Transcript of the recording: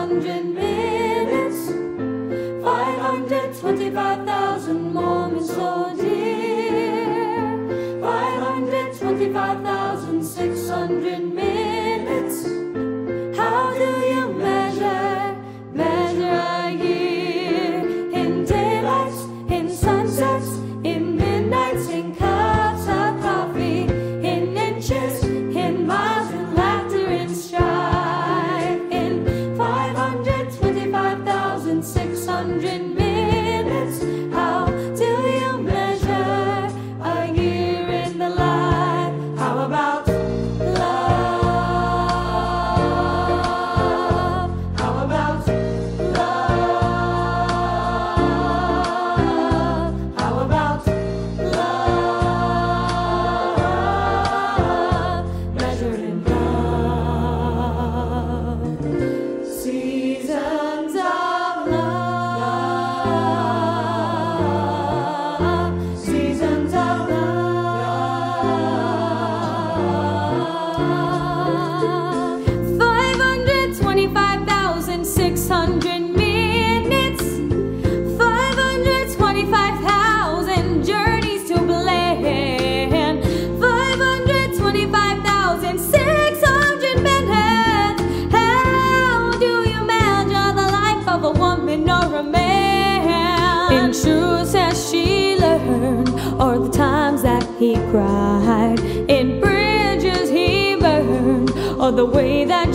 600 minutes, 525,000 moments, oh dear. 525,600 minutes. How do you measure a year? In daylights, in sunsets, in midnights, in cups of coffee, in inches, in miles, in laughter, in strife. In 525,600 minutes, how do you measure a year in the life? How about love? How about love? How about love? Measuring love. Seasons of love. Seasons of love. 525,600 minutes. 525,000 journeys to plan. 525,600 minutes. How do you measure the life of a woman or a man? In truths that she learned, or the times that he cried, in bridges he burned, or the way that